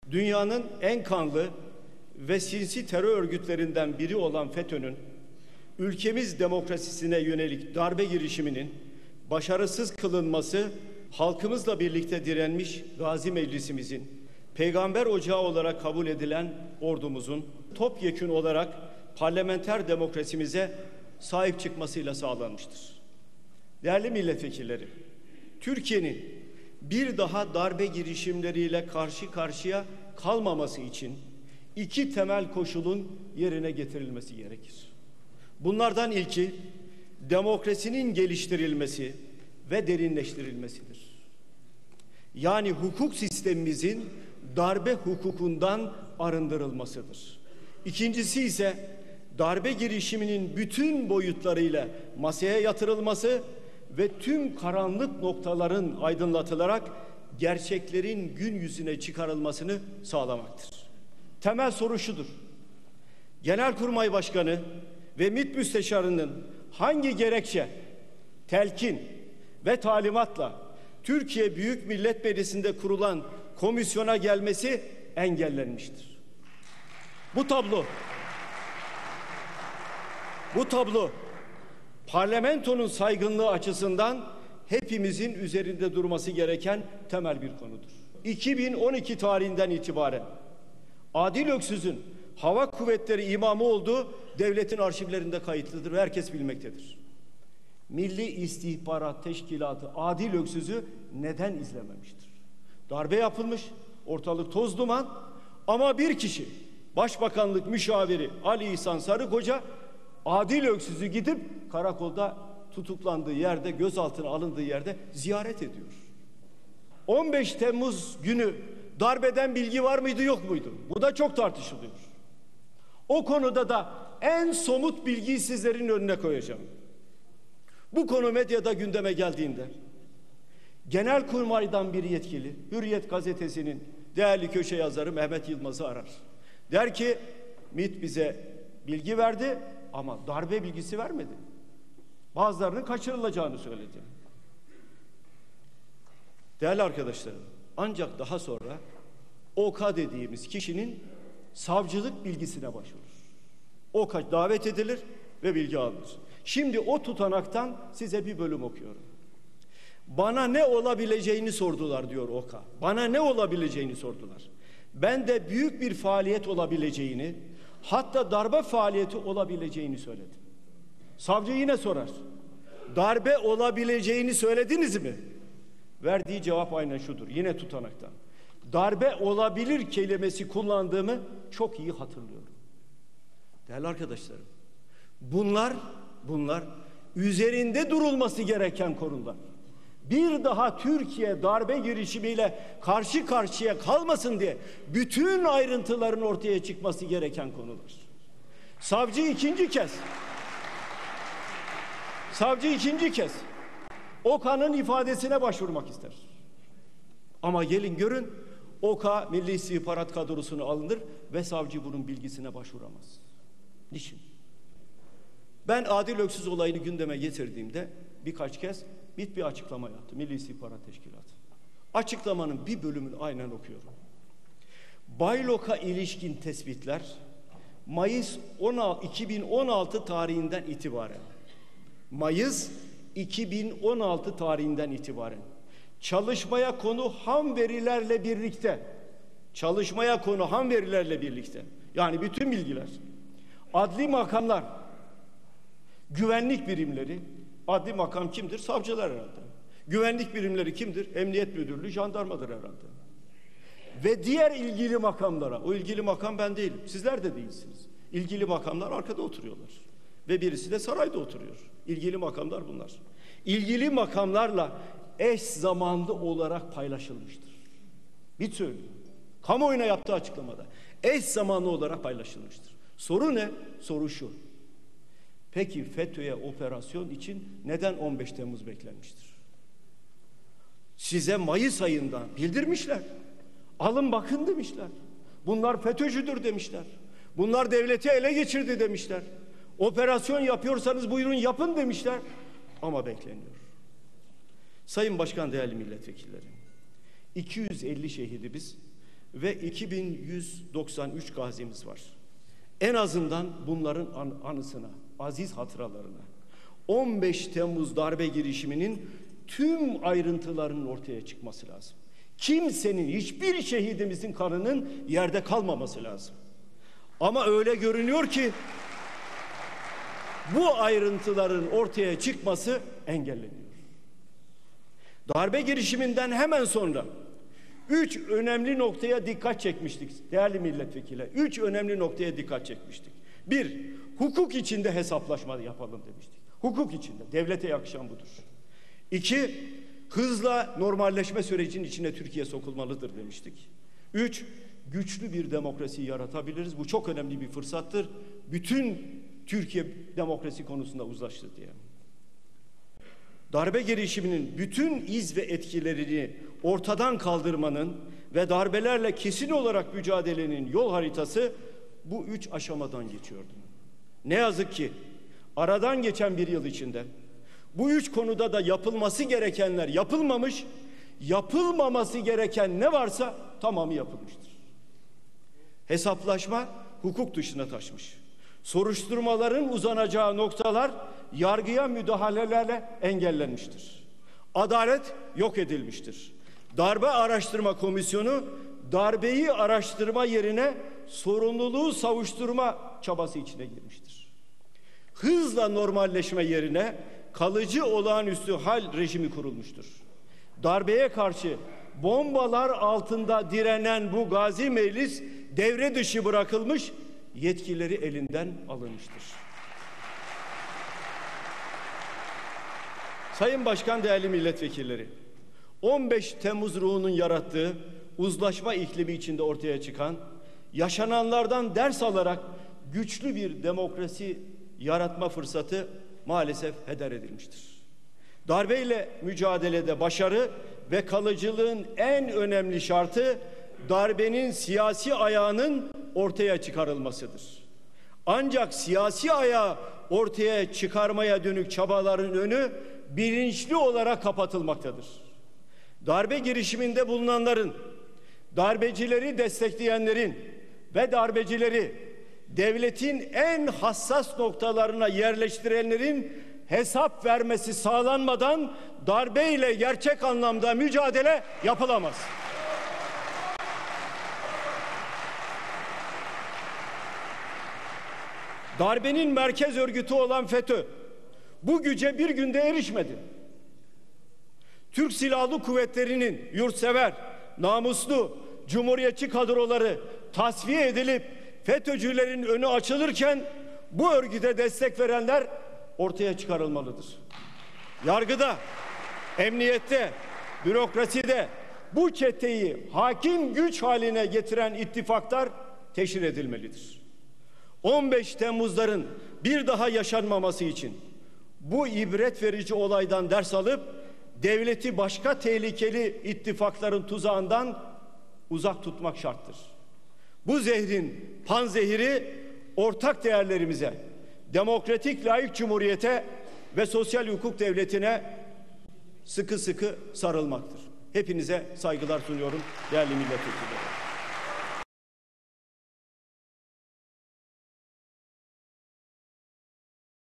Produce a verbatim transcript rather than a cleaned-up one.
Dünyanın en kanlı ve sinsi terör örgütlerinden biri olan FETÖ'nün ülkemiz demokrasisine yönelik darbe girişiminin başarısız kılınması, halkımızla birlikte direnmiş Gazi Meclisimizin, peygamber ocağı olarak kabul edilen ordumuzun topyekün olarak parlamenter demokrasimize sahip çıkmasıyla sağlanmıştır. Değerli milletvekilleri, Türkiye'nin bir daha darbe girişimleriyle karşı karşıya kalmaması için iki temel koşulun yerine getirilmesi gerekir. Bunlardan ilki demokrasinin geliştirilmesi ve derinleştirilmesidir. Yani hukuk sistemimizin darbe hukukundan arındırılmasıdır. İkincisi ise darbe girişiminin bütün boyutlarıyla masaya yatırılması ve tüm karanlık noktaların aydınlatılarak gerçeklerin gün yüzüne çıkarılmasını sağlamaktır. Temel soru şudur: Genelkurmay Başkanı ve MİT Müsteşarı'nın hangi gerekçe, telkin ve talimatla Türkiye Büyük Millet Meclisi'nde kurulan komisyona gelmesi engellenmiştir? Bu tablo, bu tablo parlamentonun saygınlığı açısından hepimizin üzerinde durması gereken temel bir konudur. iki bin on iki tarihinden itibaren Adil Öksüz'ün hava kuvvetleri imamı olduğu devletin arşivlerinde kayıtlıdır ve herkes bilmektedir. Milli İstihbarat Teşkilatı Adil Öksüz'ü neden izlememiştir? Darbe yapılmış, ortalık toz duman, ama bir kişi, Başbakanlık Müşaviri Ali İhsan Sarıkoca, Adil Öksüz'ü gidip karakolda tutuklandığı yerde, gözaltına alındığı yerde ziyaret ediyor. on beş Temmuz günü darbeden bilgi var mıydı, yok muydu? Bu da çok tartışılıyor. O konuda da en somut bilgiyi sizlerin önüne koyacağım. Bu konu medyada gündeme geldiğinde Genelkurmay'dan bir yetkili, Hürriyet gazetesinin değerli köşe yazarı Mehmet Yılmaz'ı arar. Der ki, MİT bize bilgi verdi ama darbe bilgisi vermedi. Bazılarının kaçırılacağını söyledi. Değerli arkadaşlarım, ancak daha sonra OKA dediğimiz kişinin savcılık bilgisine başvurur. OKA davet edilir ve bilgi alınır. Şimdi o tutanaktan size bir bölüm okuyorum. Bana ne olabileceğini sordular diyor OKA. Bana ne olabileceğini sordular. Ben de büyük bir faaliyet olabileceğini, hatta darbe faaliyeti olabileceğini söyledim. Savcı yine sorar: darbe olabileceğini söylediniz mi? Verdiği cevap aynen şudur, yine tutanaktan: darbe olabilir kelimesi kullandığımı çok iyi hatırlıyorum. Değerli arkadaşlarım, bunlar bunlar üzerinde durulması gereken konular. Bir daha Türkiye darbe girişimiyle karşı karşıya kalmasın diye bütün ayrıntıların ortaya çıkması gereken konular. Savcı ikinci kez savcı ikinci kez OKA'nın ifadesine başvurmak ister. Ama gelin görün, OKA Milli İstihbarat Kadrosuna alınır ve savcı bunun bilgisine başvuramaz. Niçin? Ben Adil Öksüz olayını gündeme getirdiğimde birkaç kez MİT bir açıklama yaptı, Milli İstihbarat Teşkilatı. Açıklamanın bir bölümünü aynen okuyorum. Baylok'a ilişkin tespitler Mayıs iki bin on altı tarihinden itibaren Mayıs iki bin on altı tarihinden itibaren çalışmaya konu ham verilerle birlikte çalışmaya konu ham verilerle birlikte yani bütün bilgiler, adli makamlar, güvenlik birimleri, adli makam kimdir? Savcılar herhalde. Güvenlik birimleri kimdir? Emniyet Müdürlüğü, jandarmadır herhalde. Ve diğer ilgili makamlara, o ilgili makam ben değilim, sizler de değilsiniz. İlgili makamlar arkada oturuyorlar. Ve birisi de sarayda oturuyor. İlgili makamlar bunlar. İlgili makamlarla eş zamanlı olarak paylaşılmıştır. Bir söylüyor. Kamuoyuna yaptığı açıklamada eş zamanlı olarak paylaşılmıştır. Soru ne? Soru şu: peki FETÖ'ye operasyon için neden on beş Temmuz beklenmiştir? Size Mayıs ayında bildirmişler. Alın bakın demişler. Bunlar FETÖ'cüdür demişler. Bunlar devleti ele geçirdi demişler. Operasyon yapıyorsanız buyurun yapın demişler. Ama bekleniyor. Sayın Başkan, değerli milletvekilleri, iki yüz elli şehidi biz ve iki bin yüz doksan üç gazimiz var. En azından bunların an anısına, aziz hatıralarına on beş Temmuz darbe girişiminin tüm ayrıntılarının ortaya çıkması lazım. Kimsenin, hiçbir şehidimizin kanının yerde kalmaması lazım. Ama öyle görünüyor ki bu ayrıntıların ortaya çıkması engelleniyor. Darbe girişiminden hemen sonra üç önemli noktaya dikkat çekmiştik değerli milletvekili. Üç önemli noktaya dikkat çekmiştik. Bir, hukuk içinde hesaplaşma yapalım demiştik. Hukuk içinde, devlete yakışan budur. İki, hızla normalleşme sürecinin içine Türkiye sokulmalıdır demiştik. Üç, güçlü bir demokrasi yaratabiliriz. Bu çok önemli bir fırsattır. Bütün Türkiye demokrasi konusunda uzlaştı diye. Darbe girişiminin bütün iz ve etkilerini ortadan kaldırmanın ve darbelerle kesin olarak mücadelenin yol haritası bu üç aşamadan geçiyordu. Ne yazık ki aradan geçen bir yıl içinde bu üç konuda da yapılması gerekenler yapılmamış, yapılmaması gereken ne varsa tamamı yapılmıştır. Hesaplaşma hukuk dışına taşmış. Soruşturmaların uzanacağı noktalar yargıya müdahalelerle engellenmiştir. Adalet yok edilmiştir. Darbe Araştırma Komisyonu darbeyi araştırma yerine sorumluluğu savuşturma çabası içine girmiştir. Hızla normalleşme yerine kalıcı olağanüstü hal rejimi kurulmuştur. Darbeye karşı bombalar altında direnen bu gazi meclis devre dışı bırakılmış, yetkileri elinden alınmıştır. Sayın Başkan, değerli milletvekilleri, on beş Temmuz ruhunun yarattığı uzlaşma iklimi içinde ortaya çıkan, yaşananlardan ders alarak güçlü bir demokrasi yaratma fırsatı maalesef heder edilmiştir. Darbeyle mücadelede başarı ve kalıcılığın en önemli şartı darbenin siyasi ayağının ortaya çıkarılmasıdır. Ancak siyasi ayağı ortaya çıkarmaya dönük çabaların önü bilinçli olarak kapatılmaktadır. Darbe girişiminde bulunanların, darbecileri destekleyenlerin ve darbecileri devletin en hassas noktalarına yerleştirenlerin hesap vermesi sağlanmadan darbeyle gerçek anlamda mücadele yapılamaz. Darbenin merkez örgütü olan FETÖ bu güce bir günde erişmedi. Türk Silahlı Kuvvetleri'nin yurtsever, namuslu, cumhuriyetçi kadroları tasfiye edilip FETÖ'cülerin önü açılırken bu örgüte destek verenler ortaya çıkarılmalıdır. Yargıda, emniyette, bürokraside bu çeteyi hakim güç haline getiren ittifaklar teşhir edilmelidir. on beş Temmuzların bir daha yaşanmaması için bu ibret verici olaydan ders alıp devleti başka tehlikeli ittifakların tuzağından uzak tutmak şarttır. Bu zehrin panzehiri ortak değerlerimize, demokratik layık cumhuriyete ve sosyal hukuk devletine sıkı sıkı sarılmaktır. Hepinize saygılar sunuyorum değerli milletvekilleri.